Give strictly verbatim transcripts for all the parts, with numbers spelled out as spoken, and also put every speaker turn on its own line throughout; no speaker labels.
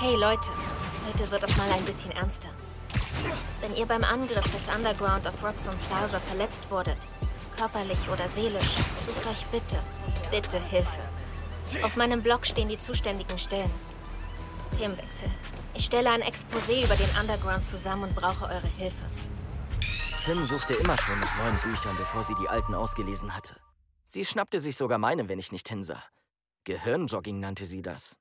Hey Leute, heute wird es mal ein bisschen ernster. Wenn ihr beim Angriff des Underground auf Roxxon Plaza verletzt wurdet, körperlich oder seelisch, sucht euch bitte, bitte Hilfe. Auf meinem Blog stehen die zuständigen Stellen. Themenwechsel. Ich stelle ein Exposé über den Underground zusammen und brauche eure Hilfe.
Finn suchte immer schon nach neuen Büchern, bevor sie die alten ausgelesen hatte. Sie schnappte sich sogar meine, wenn ich nicht hinsah. Gehirnjogging nannte sie das.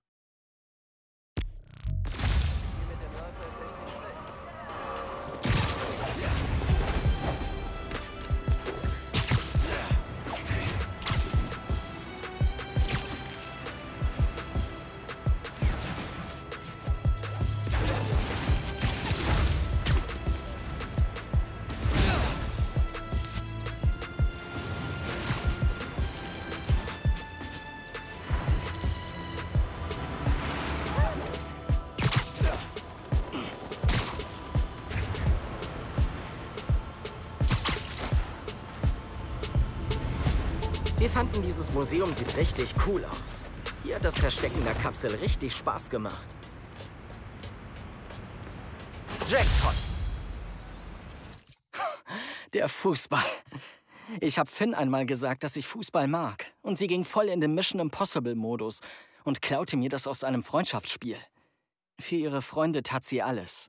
Wir fanden, dieses Museum sieht richtig cool aus. Hier hat das Verstecken der Kapsel richtig Spaß gemacht. Jackpot! Der Fußball. Ich habe Finn einmal gesagt, dass ich Fußball mag. Und sie ging voll in den Mission Impossible-Modus und klaute mir das aus einem Freundschaftsspiel. Für ihre Freunde tat sie alles.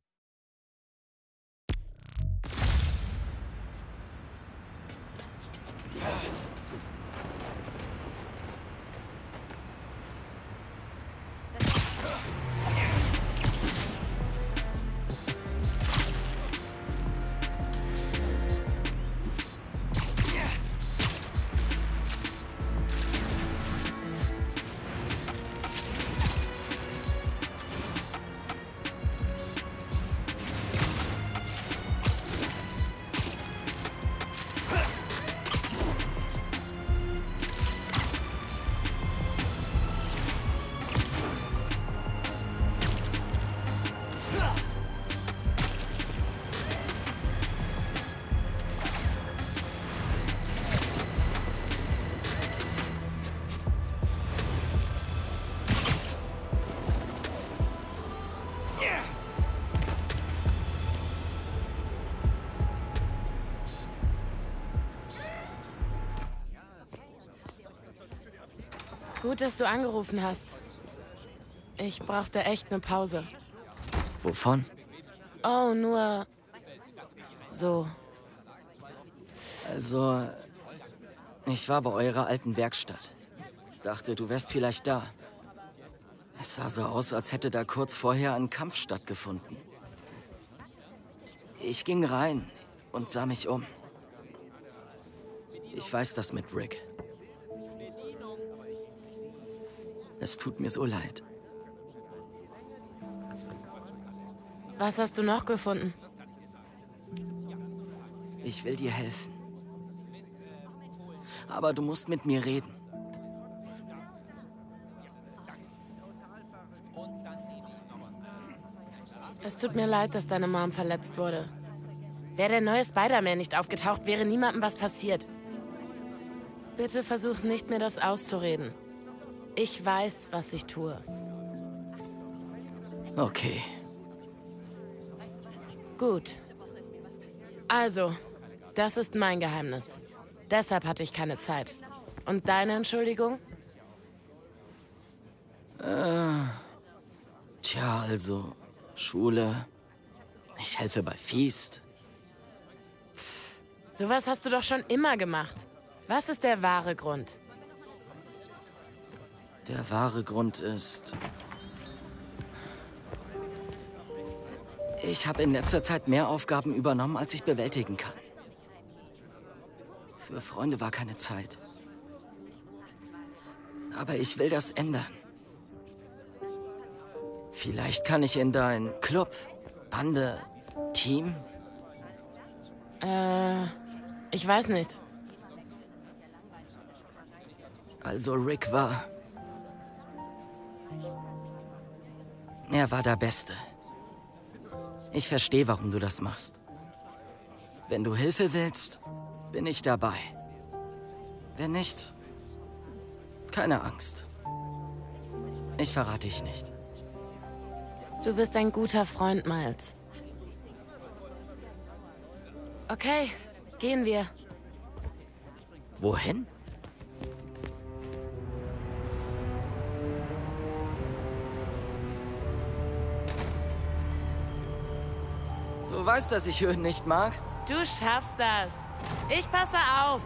Gut, dass du angerufen hast. Ich brauchte echt eine Pause.
Wovon?
Oh, nur... so.
Also, ich war bei eurer alten Werkstatt. Dachte, du wärst vielleicht da. Es sah so aus, als hätte da kurz vorher ein Kampf stattgefunden. Ich ging rein und sah mich um. Ich weiß das mit Rick. Es tut mir so leid.
Was hast du noch gefunden?
Ich will dir helfen. Aber du musst mit mir reden.
Es tut mir leid, dass deine Mom verletzt wurde. Wäre der neue Spider-Man nicht aufgetaucht, wäre niemandem was passiert. Bitte versuch nicht, mir das auszureden. Ich weiß, was ich tue.
Okay.
Gut. Also, das ist mein Geheimnis. Deshalb hatte ich keine Zeit. Und deine Entschuldigung?
Äh, tja, also, Schule. Ich helfe bei Feast.
Sowas hast du doch schon immer gemacht. Was ist der wahre Grund?
Der wahre Grund ist... Ich habe in letzter Zeit mehr Aufgaben übernommen, als ich bewältigen kann. Für Freunde war keine Zeit. Aber ich will das ändern. Vielleicht kann ich in dein Club, Bande, Team?
Äh, ich weiß nicht.
Also Rick war... Er war der Beste. Ich verstehe, warum du das machst. Wenn du Hilfe willst, bin ich dabei. Wenn nicht, keine Angst. Ich verrate dich nicht.
Du bist ein guter Freund, Miles. Okay, gehen wir.
Wohin? Du weißt, dass ich Höhen nicht mag?
Du schaffst das. Ich passe auf.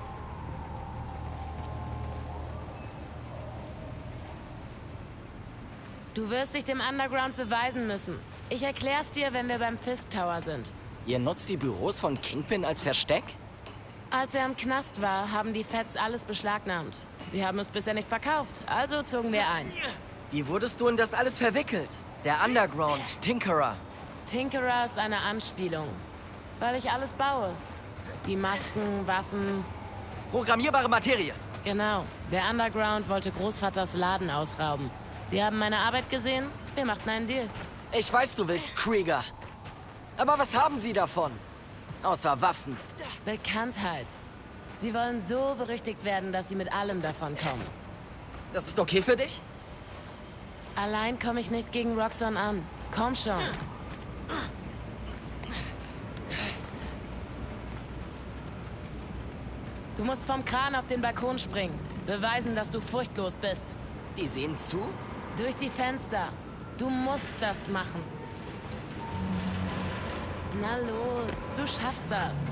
Du wirst dich dem Underground beweisen müssen. Ich erklär's dir, wenn wir beim Fisk Tower sind.
Ihr nutzt die Büros von Kingpin als Versteck?
Als er im Knast war, haben die Feds alles beschlagnahmt. Sie haben es bisher nicht verkauft, also zogen wir ein.
Wie wurdest du in das alles verwickelt? Der Underground, Tinkerer.
Tinkerer ist eine Anspielung, weil ich alles baue. Die Masken, Waffen...
Programmierbare Materie.
Genau. Der Underground wollte Großvaters Laden ausrauben. Sie haben meine Arbeit gesehen, wir machten einen Deal.
Ich weiß, du willst Krieger. Aber was haben sie davon? Außer Waffen.
Bekanntheit. Sie wollen so berüchtigt werden, dass sie mit allem davon kommen.
Das ist okay für dich?
Allein komme ich nicht gegen Roxxon an. Komm schon. Du musst vom Kran auf den Balkon springen. Beweisen, dass du furchtlos bist.
Die sehen zu?
Durch die Fenster. Du musst das machen. Na los, du schaffst das.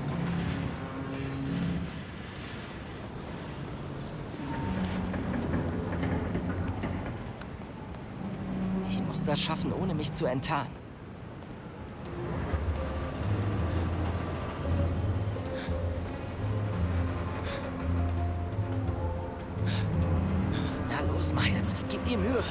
Ich muss das schaffen, ohne mich zu enttarnen. Na los, Miles, gib dir Mühe.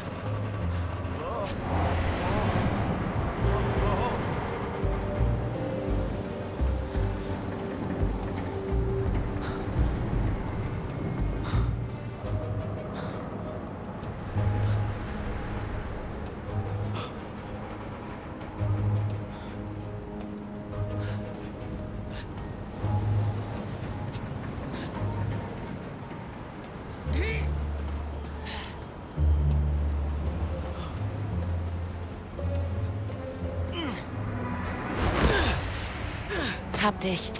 Hab dich.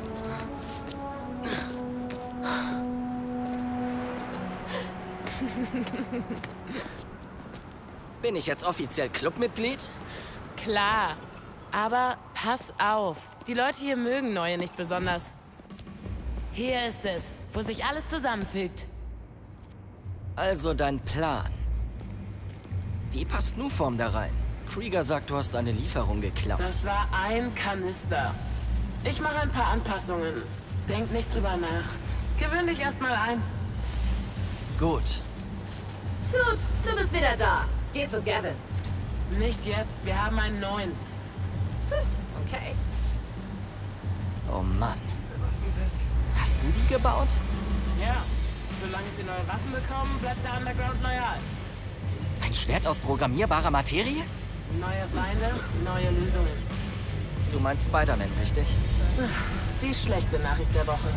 Bin ich jetzt offiziell Clubmitglied?
Klar. Aber pass auf. Die Leute hier mögen Neue nicht besonders. Hier ist es, wo sich alles zusammenfügt.
Also dein Plan. Wie passt Nuform da rein? Krieger sagt, du hast eine Lieferung geklaut.
Das war ein Kanister. Ich mache ein paar Anpassungen. Denk nicht drüber nach. Gewöhn dich erstmal ein.
Gut.
Gut, du bist wieder da. Geh zu Gavin.
Nicht jetzt, wir haben einen neuen.
Okay.
Oh Mann. Hast du die gebaut?
Ja, solange sie neue Waffen bekommen, bleibt der Underground loyal.
Ein Schwert aus programmierbarer Materie?
Neue Feinde, neue Lösungen.
Du meinst Spider-Man, richtig?
Die schlechte Nachricht der Woche.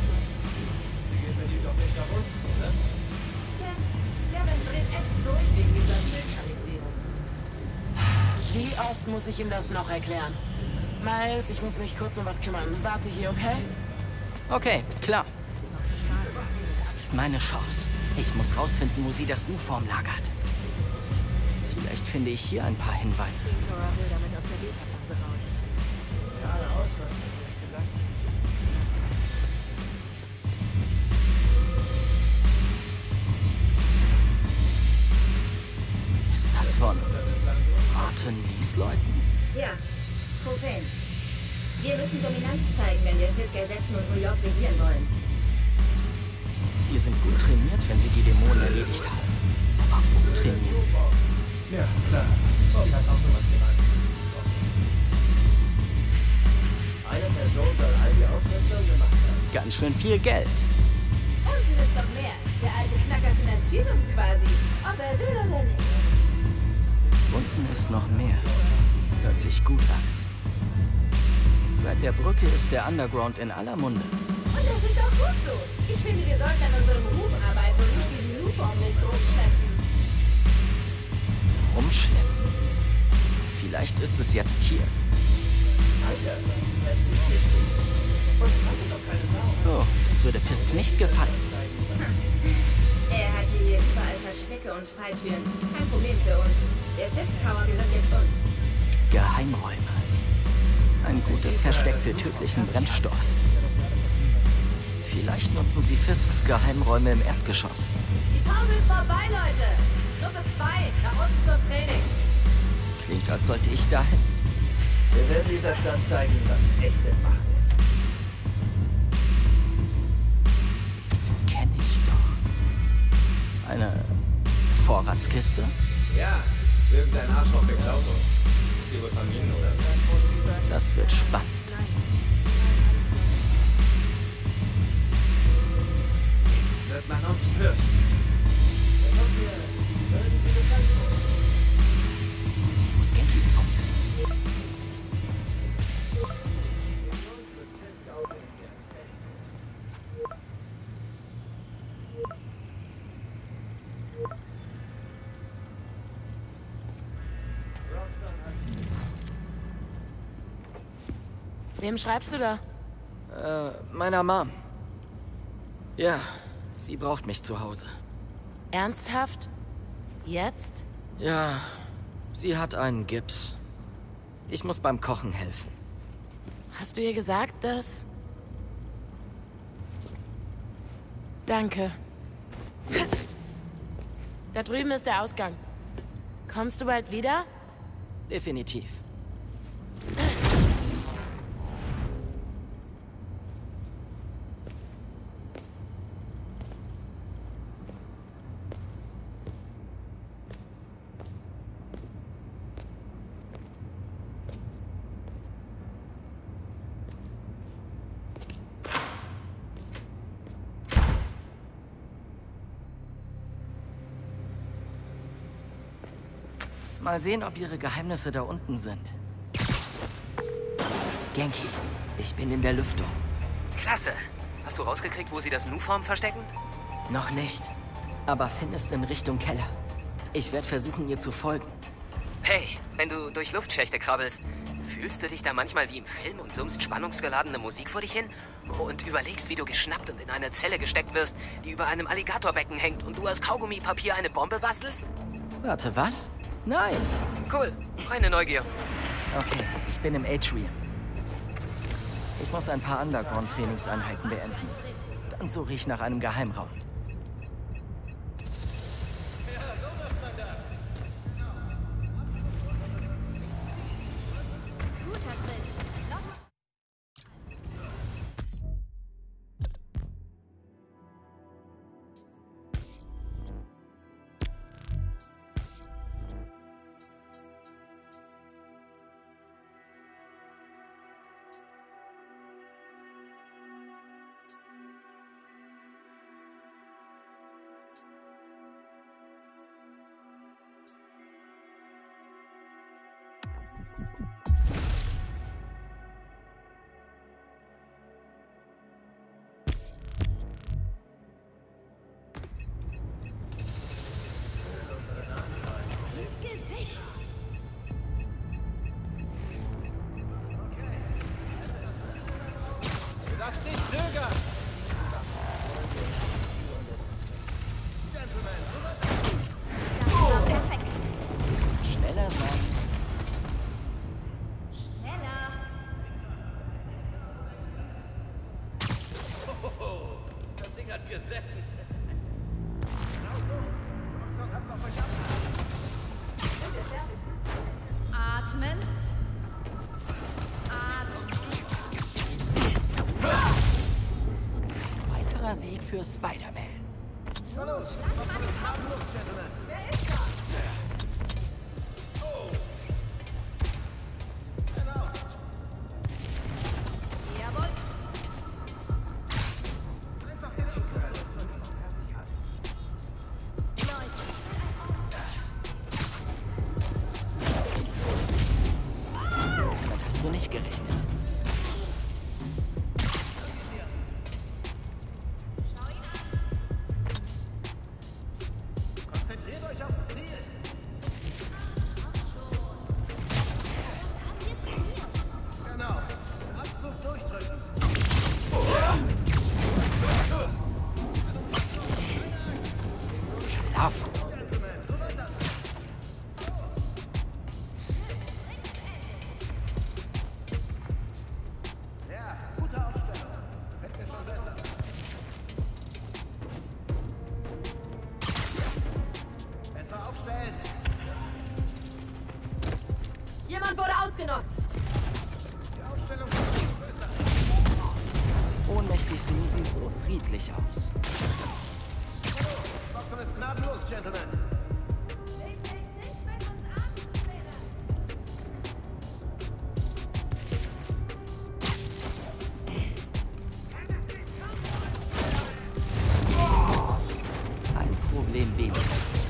Gavin dreht echt durch wegen dieser Schildkalibrierung.
Wie oft muss ich ihm das noch erklären? Miles, ich muss mich kurz um was kümmern. Warte hier, okay?
Okay, klar. Das ist meine Chance. Ich muss rausfinden, wo sie das Nuform lagert. Vielleicht finde ich hier ein paar Hinweise.
Flora will damit aus der Beta-Phase raus.
Ist das von Martin Lees Leuten?
Ja, Trophäen. Wir müssen Dominanz zeigen, wenn wir Fisk ersetzen und New York regieren wollen.
Die sind gut trainiert, wenn sie die Dämonen erledigt haben. Aber wo trainieren sie?
Ja, klar. Bobby hat auch nur was gemacht. Eine Person soll all die Ausrüstung gemacht haben.
Ganz schön viel Geld.
Unten ist noch mehr. Der alte Knacker finanziert uns quasi, ob er will oder nicht.
Unten ist noch mehr. Hört sich gut an. Seit der Brücke ist der Underground in aller Munde.
Und das ist auch gut so. Ich finde, wir sollten an unserem Beruf arbeiten und nicht diesen Nuform-Mist rumschleppen.
Rumschleppen. Vielleicht ist es jetzt hier.
Alter, das ist nicht hier stehen. Uns kannte doch keine Sau.
Oh, das würde Fisk nicht gefallen.
Er hatte hier überall Verstecke und Falltüren. Kein Problem für uns. Der Fisk Tower gehört jetzt uns.
Geheimräume. Ein gutes Versteck für tödlichen Brennstoff. Vielleicht nutzen sie Fisks Geheimräume im Erdgeschoss.
Die Pause ist vorbei, Leute. Gruppe zwei, nach unten zum Training.
Klingt, als sollte ich dahin.
Wir werden dieser Stadt zeigen, was echte Macht ist.
Kenn ich doch. Eine Vorratskiste?
Ja, irgendein Arschloch beklaut uns. Die wohl von Ihnen, oder?
Das wird spannend.
Jetzt wird man uns fürchten.
Ich muss Genki informieren.
Wem schreibst du da?
Äh, meiner Mom. Ja, sie braucht mich zu Hause.
Ernsthaft? Jetzt?
Ja, sie hat einen Gips. Ich muss beim Kochen helfen.
Hast du ihr gesagt, dass... Danke. Da drüben ist der Ausgang. Kommst du bald wieder?
Definitiv. Mal sehen, ob ihre Geheimnisse da unten sind. Genki, ich bin in der Lüftung.
Klasse. Hast du rausgekriegt, wo sie das Nu-Form verstecken?
Noch nicht. Aber Finn ist in Richtung Keller. Ich werde versuchen, ihr zu folgen.
Hey, wenn du durch Luftschächte krabbelst, fühlst du dich da manchmal wie im Film und summst spannungsgeladene Musik vor dich hin? Und überlegst, wie du geschnappt und in eine Zelle gesteckt wirst, die über einem Alligatorbecken hängt und du aus Kaugummipapier eine Bombe bastelst?
Warte, was? Nein!
Cool, reine Neugier.
Okay, ich bin im Atrium. Ich muss ein paar Underground-Trainingseinheiten beenden. Dann suche ich nach einem Geheimraum.
Lass nicht zögern!
Das war perfekt.
Du musst schneller sein.
Schneller.
Oh, das Ding hat gesessen. Genau so. Robinson hat's auf euch ab. Sind wir fertig?
Atmen.
Weiterer Sieg für Spider-Man.
Na los, was soll es haben los, Gentlemen? Wer ist da? Oh. Genau.
Jawohl.
Einfach hinsetzen.
Damit hast du nicht gerechnet.
Konzentriert euch aufs Ziel.
Schlafen.
Ja, gute Aufstellung. Fällt mir schon besser. Besser aufstellen.
Jemand wurde ausgenockt.
Die Aufstellung ist besser.
Ohnmächtig sehen sie so friedlich aus.
Boxen ist gnadenlos, Gentlemen.
Ein Problem weniger.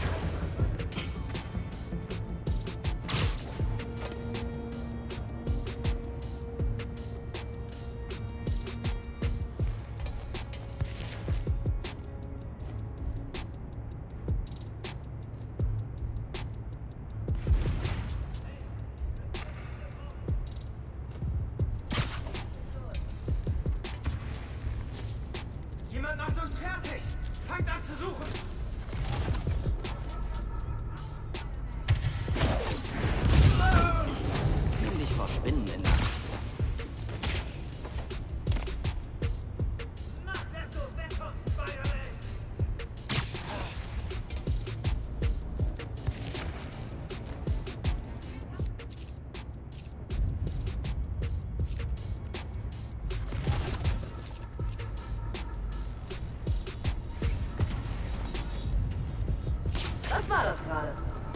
Jemand macht uns fertig! Fangt an zu suchen!
Nimm dich vor Spinnen in der Hand.
Was war das gerade?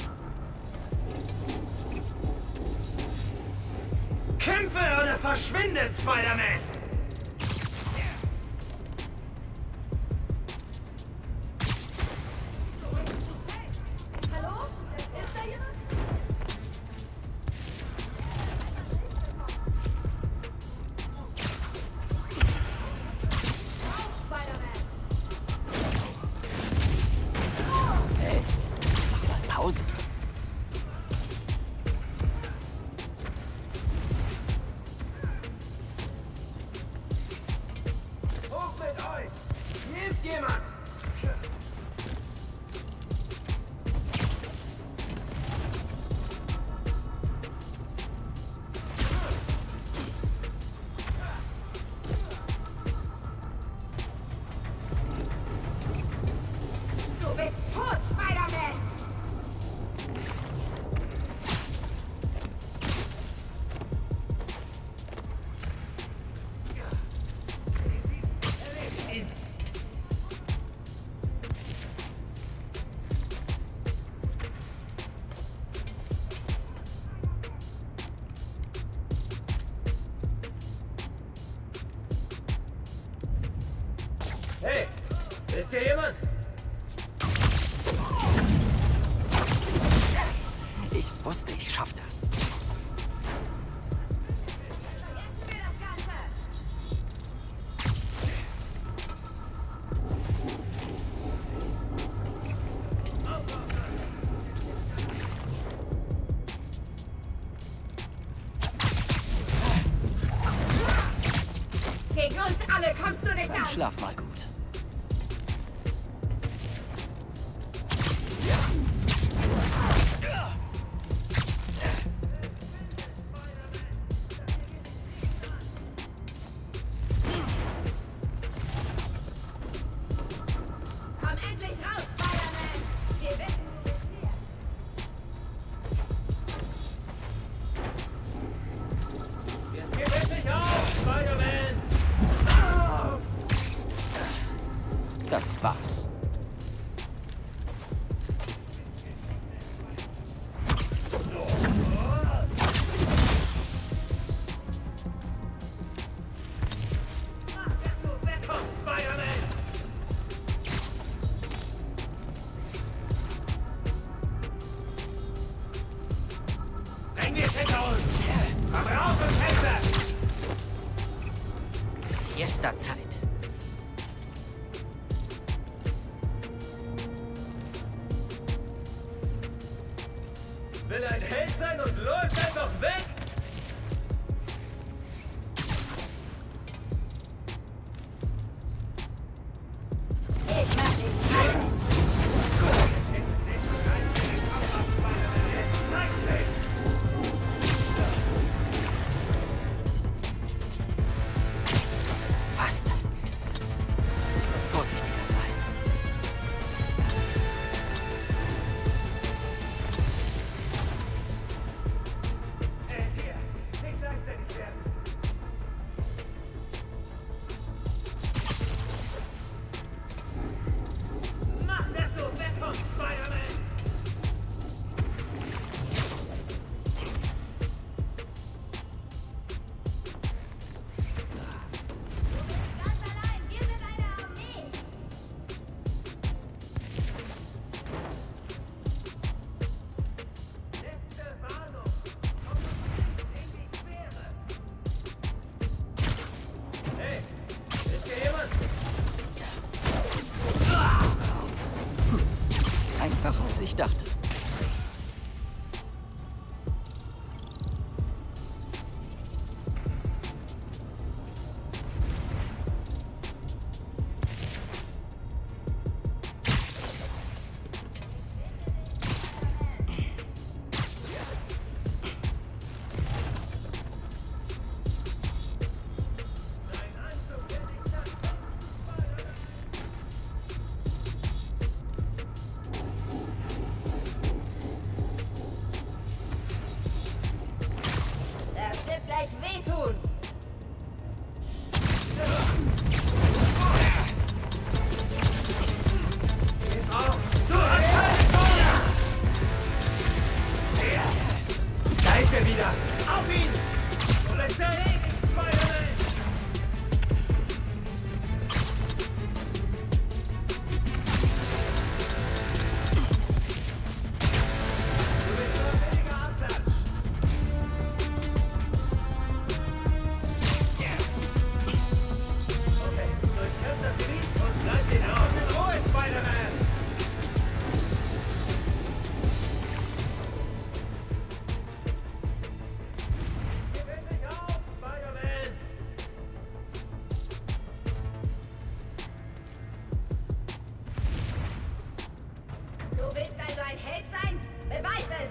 Kämpfe oder verschwinde, Spider-Man!
Hallo? Ist da jemand? Spider-Man!
Hey, mach mal Pause.
Hoch mit euch! Hier ist jemand!
Du bist tot, Spider-Man!
Hey! Ist hier jemand?
Ich wusste, ich schaff das.
Gegen uns alle kommst du nicht
Dann
an!
schlaf mal gut.
Komm endlich raus, Spider-Man! Wir wissen, du bist hier!
Jetzt geht endlich auf, Spider-Man!
Das war's.
Komm, Spider-Man! Bring es hinter uns! Komm raus und kämpfe!
Siesta-Zeit.
Will ein Held sein und läuft einfach weg?
Ich mach dich alle!
einfacher, als ich dachte.
Wehtun!
Da ist er wieder! Auf ihn! Und es zerlegt Spider-Man! Du bist nur ein billiger Abklatsch! Okay, durchkämpft das Gebiet und lasst ihn raus in Ruhe, Spider-Man!
Du willst also ein Held sein? Beweis es!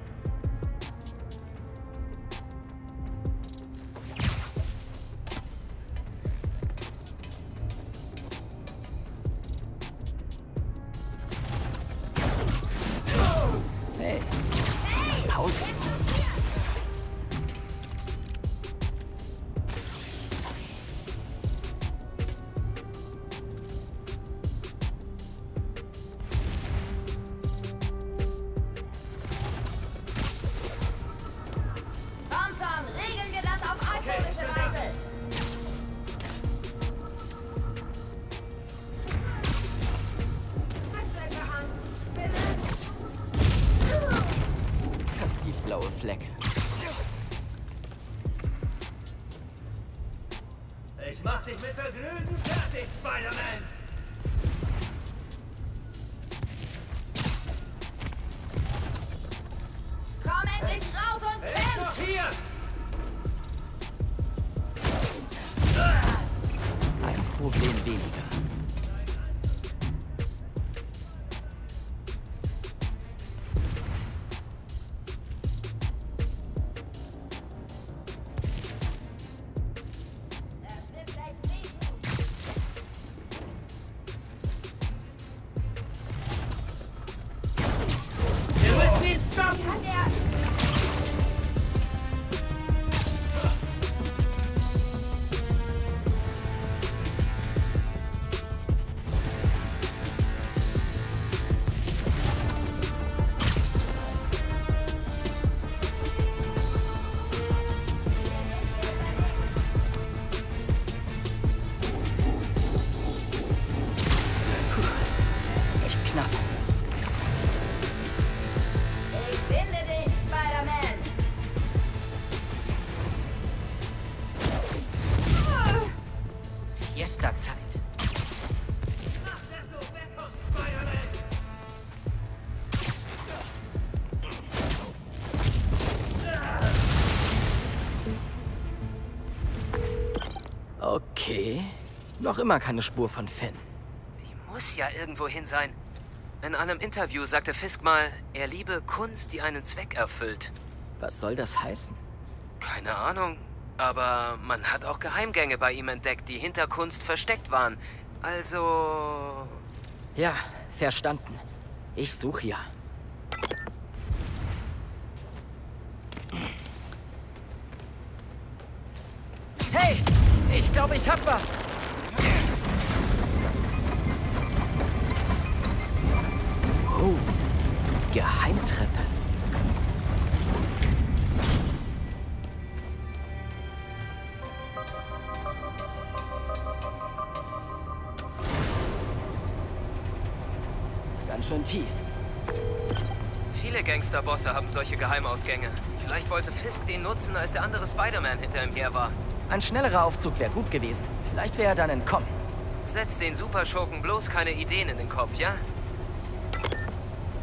Hey, Pause.
Komm schon, regeln wir das auf altmodische Weise! Handwerker an, bitte!
Das gibt blaue Flecke.
Ich mach dich mit Vergnügen fertig, Spider-Man!
Komm endlich raus und
Er ist
kämpf!
noch hier!
Ein Problem weniger.
Es wird gleich wehtun!
Wir müssen ihn stoppen!
Hat er...
Echt knapp.
Ich finde dich, Spider-Man!
Siesta-Zeit.
Mach, dass du wegkommst, Spider-Man!
Okay. Noch immer keine Spur von Finn.
Sie muss ja irgendwo hin sein. In einem Interview sagte Fisk mal, er liebe Kunst, die einen Zweck erfüllt.
Was soll das heißen?
Keine Ahnung. Aber man hat auch Geheimgänge bei ihm entdeckt, die hinter Kunst versteckt waren. Also...
Ja, verstanden. Ich suche ja. Hey! Ich glaube, ich hab was! Oh, Geheimtreppe. Ganz schön tief.
Viele Gangsterbosse haben solche Geheimausgänge. Vielleicht wollte Fisk den nutzen, als der andere Spider-Man hinter ihm her war.
Ein schnellerer Aufzug wäre gut gewesen. Vielleicht wäre er dann entkommen.
Setzt den Superschurken bloß keine Ideen in den Kopf, ja?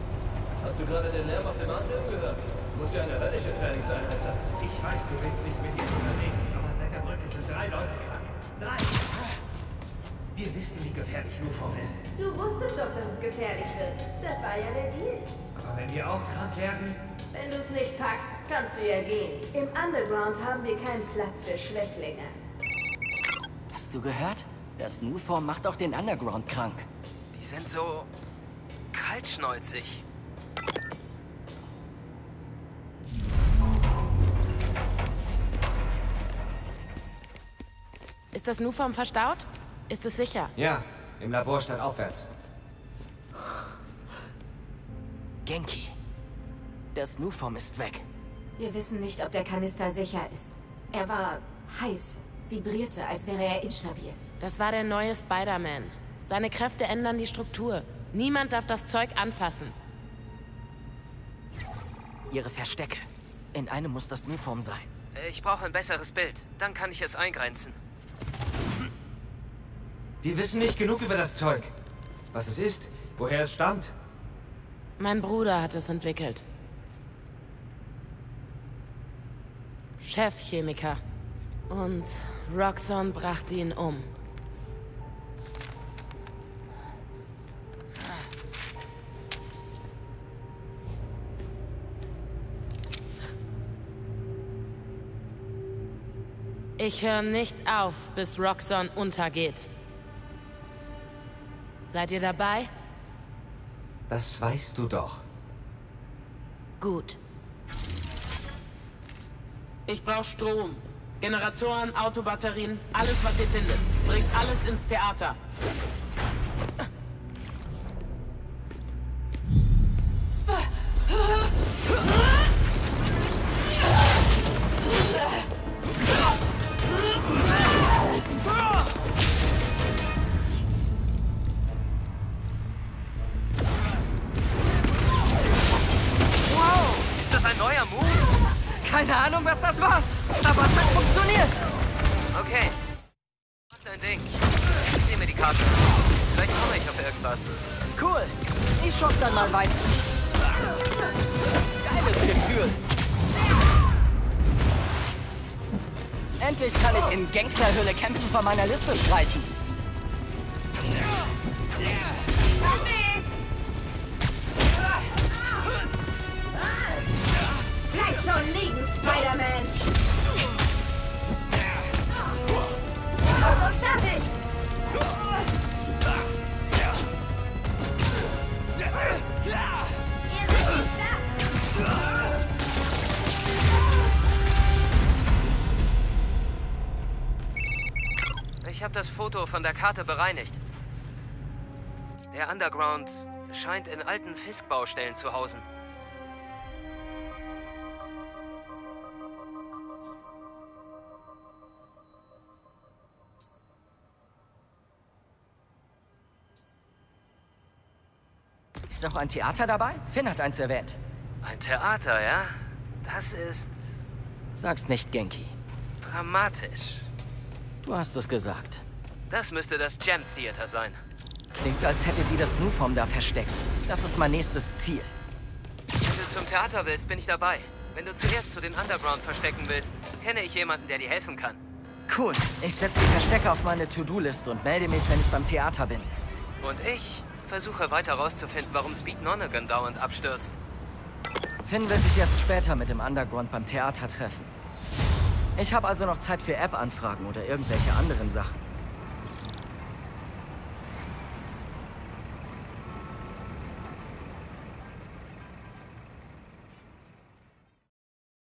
Hast du gerade den Lärm aus dem Atrium gehört? Muss ja eine höllische Trainingseinheit sein.
Ich weiß, du willst nicht mit ihr unterwegs, aber seit der Brücke sind drei Leute krank. Drei! Wir wissen, wie gefährlich Nuform ist.
Du wusstest doch, dass es gefährlich wird. Das war ja der Deal.
Aber wenn wir auch krank werden?
Wenn du es nicht packst, kannst du ja gehen. Im Underground haben wir keinen Platz für Schwächlinge.
Hast du gehört? Das Nuform macht auch den Underground krank.
Die sind so kaltschnäuzig.
Ist das Nuform verstaut? Ist es sicher?
Ja, im Labor statt aufwärts.
Genki, das Nuform ist weg.
Wir wissen nicht, ob der Kanister sicher ist. Er war heiß, vibrierte, als wäre er instabil.
Das war der neue Spider-Man. Seine Kräfte ändern die Struktur. Niemand darf das Zeug anfassen.
Ihre Verstecke. In einem muss das Nuform sein.
Ich brauche ein besseres Bild. Dann kann ich es eingrenzen.
Wir wissen nicht genug über das Zeug. Was es ist, woher es stammt.
Mein Bruder hat es entwickelt. Chefchemiker. Und Roxxon brachte ihn um. Ich höre nicht auf, bis Roxxon untergeht. Seid ihr dabei?
Das weißt du doch.
Gut. Ich brauche Strom. Generatoren, Autobatterien, alles, was ihr findet. Bringt alles ins Theater.
Keine Ahnung, was das war, aber es hat funktioniert.
Okay. Mach dein Ding. Ich sehe mir die Karte. Vielleicht komme ich auf irgendwas.
Cool. Ich schock dann mal weiter. Geiles Gefühl. Endlich kann ich in Gangsterhöhle kämpfen von meiner Liste streichen.
Bleib schon liegen, Spider-Man! Almost fertig! Ihr seid nicht stark!
Ich habe das Foto von der Karte bereinigt. Der Underground scheint in alten Fisk-Baustellen zu hausen.
Ist noch ein Theater dabei? Finn hat eins erwähnt.
Ein Theater, ja? Das ist
Sag's nicht, Genki.
dramatisch.
Du hast es gesagt.
Das müsste das Gem Theater sein.
Klingt, als hätte sie das Nuform da versteckt. Das ist mein nächstes Ziel.
Wenn du zum Theater willst, bin ich dabei. Wenn du zuerst zu den Underground verstecken willst, kenne ich jemanden, der dir helfen kann.
Cool. Ich setze die Verstecke auf meine To-Do-Liste und melde mich, wenn ich beim Theater bin.
Und ich versuche weiter rauszufinden, warum Speed Nonagon dauernd abstürzt.
Finn will sich erst später mit dem Underground beim Theater treffen. Ich habe also noch Zeit für App-Anfragen oder irgendwelche anderen Sachen.